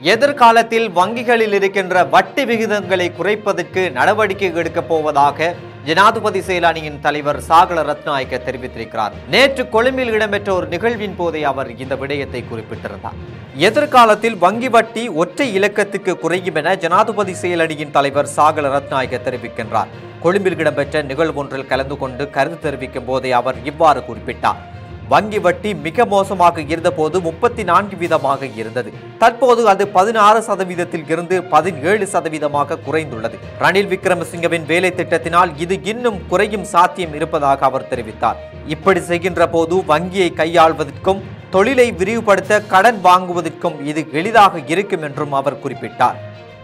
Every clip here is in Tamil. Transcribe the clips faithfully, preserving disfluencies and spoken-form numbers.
எதிர்காலத்தில் வங்கிகளில் இருக்கின்ற வட்டி விகிதங்களை குறைப்பதற்கு நடவடிக்கை எடுக்கப் போவதாக ஜனாதிபதி செயலாணியின் தலைவர் சாகல ரத்நாயக்க தெரிவித்திருக்கிறார். நேற்று கொழும்பில் இடம்பெற்ற ஒரு நிகழ்வின் போதே அவர் இந்த விடயத்தை குறிப்பிட்டிருந்தார். எதிர்காலத்தில் வங்கி வட்டி ஒற்றை இலக்கத்துக்கு குறையும் என ஜனாதிபதி செயலணியின் தலைவர் சாகல ரத்நாயக்க தெரிவிக்கின்றார். கொழும்பில் இடம்பெற்ற நிகழ்வு ஒன்றில் கலந்து கொண்டு கருத்து தெரிவிக்கும் போதே அவர் இவ்வாறு குறிப்பிட்டார். வங்கி வட்டி மிக மோசமாக இருந்தபோது முப்பத்தி நான்கு வீதமாக இருந்தது. தற்போது அது பதினாறு சதவீதத்தில் இருந்து பதினேழு சதவீதமாக குறைந்துள்ளது. ரணில் விக்ரமசிங்கவின் வேலை திட்டத்தினால் இது இன்னும் குறையும் சாத்தியம் இருப்பதாக அவர் தெரிவித்தார். இப்படி செய்கின்ற போது வங்கியை கையாள்வதற்கும் தொழிலை விரிவுபடுத்த கடன் வாங்குவதற்கும் இது எளிதாக இருக்கும் என்றும் அவர் குறிப்பிட்டார்.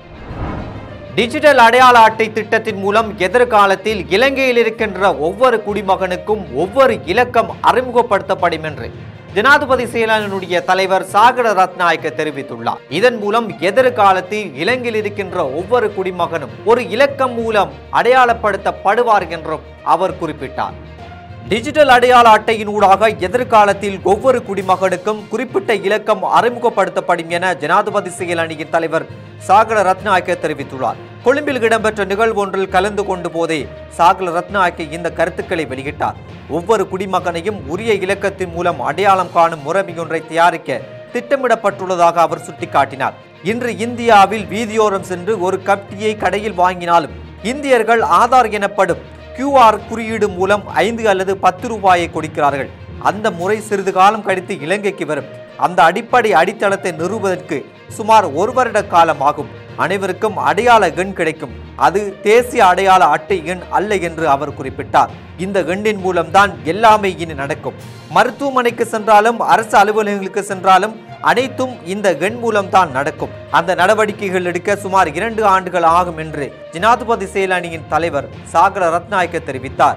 டிஜிட்டல் அடையாள அட்டை திட்டத்தின் மூலம் எதிர்காலத்தில் இலங்கையில் இருக்கின்ற ஒவ்வொரு குடிமகனுக்கும் ஒவ்வொரு இலக்கம் அறிமுகப்படுத்தப்படும் என்று ஜனாதிபதி செயலாளருடைய தலைவர் சாகல ரத்நாயக்க தெரிவித்துள்ளார். இதன் மூலம் எதிர்காலத்தில் இலங்கையில் இருக்கின்ற ஒவ்வொரு குடிமகனும் ஒரு இலக்கம் மூலம் அடையாளப்படுத்தப்படுவார் என்றும் அவர் குறிப்பிட்டார். டிஜிட்டல் அடையாள அட்டையின் ஊடாக எதிர்காலத்தில் ஒவ்வொரு குடிமகனுக்கும் குறிப்பிட்ட இலக்கம் அறிமுகப்படுத்தப்படும் என ஜனாதிபதி செயலணியின் தலைவர் சாகல ரத்நாயக்க தெரிவித்துள்ளார். கொழும்பில் இடம்பெற்ற நிகழ்வு ஒன்றில் கலந்து கொண்டு போதே சாகல ரத்நாயக்க இந்த கருத்துக்களை வெளியிட்டார். ஒவ்வொரு குடிமகனையும் உரிய இலக்கத்தின் மூலம் அடையாளம் காணும் முறைமையொன்றை தயாரிக்க திட்டமிடப்பட்டுள்ளதாக அவர் சுட்டிக்காட்டினார். இன்று இந்தியாவில் வீதியோரம் சென்று ஒரு கப்டியை கடையில் வாங்கினாலும் இந்தியர்கள் ஆதார் எனப்படும் கியூஆர் குறியீடு மூலம் ஐந்து அல்லது பத்து ரூபாயை கொடுக்கிறார்கள். அந்த முறை சிறிது காலம் கழித்து இலங்கைக்கு வரும். அந்த அடிப்படை அடித்தளத்தை நிறுவுவதற்கு சுமார் ஒரு வருட காலம் ஆகும். அனைவருக்கும் அடையாள எண் கிடைக்கும். அது தேசிய அடையாள அட்டை எண் அல்ல என்று அவர் குறிப்பிட்டார். இந்த எண்ணின் மூலம்தான் எல்லாமே இனி நடக்கும். மருத்துவமனைக்கு சென்றாலும் அரசு அலுவலகங்களுக்கு சென்றாலும் அனைத்தும் இந்த எண் மூலம்தான் நடக்கும். அந்த நடவடிக்கைகள் எடுக்க சுமார் இரண்டு ஆண்டுகள் ஆகும் என்று ஜனாதிபதி செயலணியின் தலைவர் சாகல ரத்நாயக்க தெரிவித்தார்.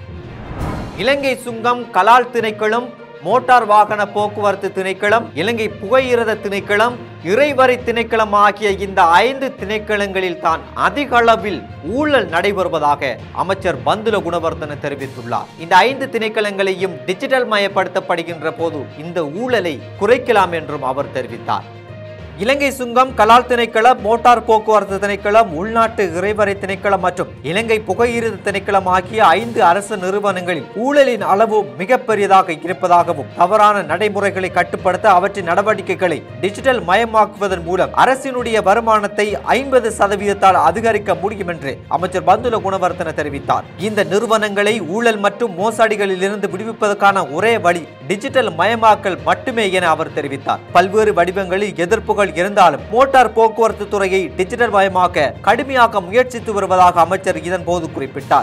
இலங்கை சுங்கம், கலால் திணைக்களம், மோட்டார் வாகன போக்குவரத்து திணைக்களம், இலங்கை புகையிரத திணைக்களம், இறைவரி திணைக்களம் ஆகிய இந்த ஐந்து திணைக்களங்களில் தான் அதிக அளவில் ஊழல் நடைபெறுவதாக அமைச்சர் பந்துல குணவர்தன தெரிவித்துள்ளார். இந்த ஐந்து திணைக்களங்களையும் டிஜிட்டல் மயப்படுத்தப்படுகின்ற போது இந்த ஊழலை குறைக்கலாம் என்றும் அவர் தெரிவித்தார். இலங்கை சுங்கம், கலால் திணைக்களம், மோட்டார் போக்குவரத்து திணைக்களம், உள்நாட்டு இறைவரை திணைக்களம் மற்றும் இலங்கை புகையிரத திணைக்களம் ஆகிய ஐந்து அரசு நிறுவனங்களில் ஊழலின் அளவு மிகப்பெரியதாக இருப்பதாகவும் தவறான நடைமுறைகளை கட்டுப்படுத்த அவற்றின் நடவடிக்கைகளை டிஜிட்டல் மயமாக்குவதன் மூலம் அரசினுடைய வருமானத்தை ஐம்பது சதவீதத்தால் அதிகரிக்க முடியும் என்று அமைச்சர் பந்துல குணவர்தன தெரிவித்தார். இந்த நிறுவனங்களை ஊழல் மற்றும் மோசடிகளில் இருந்து விடுவிப்பதற்கான ஒரே வழி டிஜிட்டல் மயமாக்கல் மட்டுமே என அவர் தெரிவித்தார். பல்வேறு வடிவங்களில் எதிர்ப்புகள் இருந்தாலும் மோட்டார் போக்குவரத்து துறையை டிஜிட்டல் மயமாக்க கடுமையாக முயற்சித்து வருவதாக அமைச்சர் இதன் போது குறிப்பிட்டார்.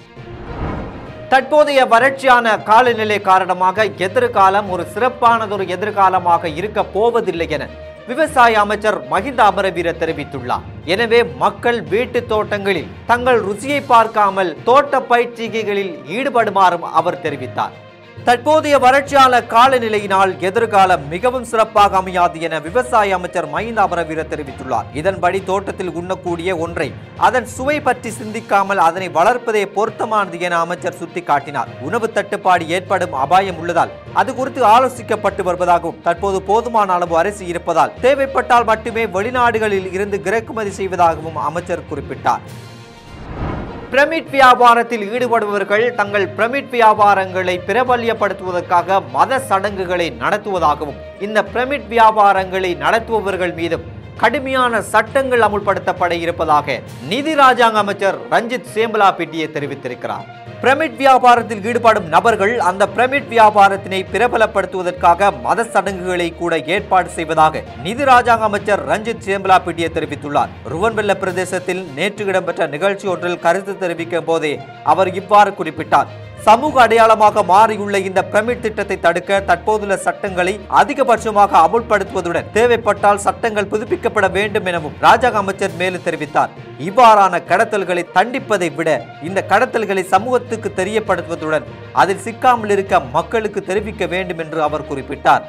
தற்போதைய வறட்சியான காலநிலை காரணமாக எதிர்காலம் ஒரு சிறப்பானதொரு எதிர்காலமாக இருக்க போவதில்லை என விவசாய அமைச்சர் மஹிந்த அமரவீர தெரிவித்துள்ளார். எனவே மக்கள் வீட்டு தோட்டங்களில் தங்கள் ருசியை பார்க்காமல் தோட்ட பயிற்சிகளில் ஈடுபடுமாறும் அவர் தெரிவித்தார். தற்போதைய வறட்சியான காலநிலையினால் எதிர்காலம் மிகவும் சிறப்பாக அமையாது என விவசாய அமைச்சர் மஹிந்த அமரவீர தெரிவித்துள்ளார். இதன்படி தோட்டத்தில் உண்ணக்கூடிய ஒன்றை அதன் சுவை பற்றி சிந்திக்காமல் அதனை வளர்ப்பதே பொருத்தமானது என அமைச்சர் சுட்டிக்காட்டினார். உணவு தட்டுப்பாடு ஏற்படும் அபாயம் உள்ளதால் அது குறித்து ஆலோசிக்கப்பட்டு வருவதாகவும் தற்போது போதுமான அளவு அரிசி இருப்பதால் தேவைப்பட்டால் மட்டுமே வெளிநாடுகளில் இருந்து இறக்குமதி செய்வதாகவும் அமைச்சர் குறிப்பிட்டார். பிரமிட் வியாபாரத்தில் ஈடுபடுபவர்கள் தங்கள் பிரமிட் வியாபாரங்களை பிரபல்யப்படுத்துவதற்காக மத சடங்குகளை நடத்துவதாகவும் இந்த பிரமிட் வியாபாரங்களை நடத்துபவர்கள் மீதும் கடுமையான சட்டங்கள் அமுல்படுத்தப்பட இருப்பதாக நிதி ராஜாங்க அமைச்சர் ரஞ்சித் சேம்பலா பிட்டியை தெரிவித்திருக்கிறார். பிரமிட் வியாபாரத்தில் ஈடுபடும் நபர்கள் அந்த பிரமிட் வியாபாரத்தினை பிரபலப்படுத்துவதற்காக மத சடங்குகளை கூட ஏற்பாடு செய்வதாக நிதி ராஜாங்க அமைச்சர் ரஞ்சித் சேம்பலா பிட்டியை தெரிவித்துள்ளார். ருவன்வெல்ல பிரதேசத்தில் நேற்று இடம்பெற்ற நிகழ்ச்சி ஒன்றில் கருத்து தெரிவிக்கும் போதே அவர் இவ்வாறு குறிப்பிட்டார். சமூக அடையாளமாக மாறியுள்ள இந்த பிரமிட் திட்டத்தை தடுக்க தற்போதுள்ள சட்டங்களை அதிகபட்சமாக அமுல்படுத்துவதுடன் தேவைப்பட்டால் சட்டங்கள் புதுப்பிக்கப்பட வேண்டும் எனவும் ராஜாங்க அமைச்சர் மேலும் தெரிவித்தார். இவ்வாறான கடத்தல்களை தண்டிப்பதை விட இந்த கடத்தல்களை சமூகத்துக்கு தெரியப்படுத்துவதுடன் அதில் சிக்காமல் இருக்க மக்களுக்கு தெரிவிக்க வேண்டும் என்று அவர் குறிப்பிட்டார்.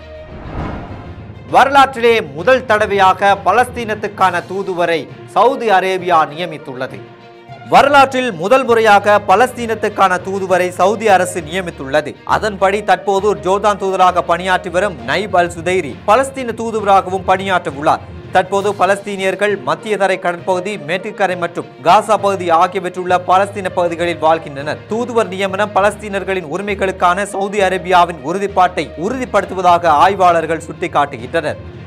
வரலாற்றிலே முதல் தடவையாக பலஸ்தீனத்துக்கான தூதுவரை சவுதி அரேபியா நியமித்துள்ளது. வரலாற்றில் முதல் முறையாக பலஸ்தீனத்துக்கான தூதுவரை சவுதி அரசு நியமித்துள்ளது. அதன்படி தற்போது ஜோர்தான் தூதராக பணியாற்றி வரும் நைப் அல் சுதைரி பலஸ்தீன தூதுவராகவும் பணியாற்ற உள்ளார். தற்போது பலஸ்தீனியர்கள் மத்திய தரை கடற்பகுதி, மேற்குக்கரை மற்றும் காசா பகுதி ஆகியவற்றுள்ள பலஸ்தீன பகுதிகளில் வாழ்கின்றனர். தூதுவர் நியமனம் பலஸ்தீனர்களின் உரிமைகளுக்கான சவுதி அரேபியாவின் உறுதிப்பாட்டை உறுதிப்படுத்துவதாக ஆய்வாளர்கள் சுட்டிக்காட்டுகின்றனர்.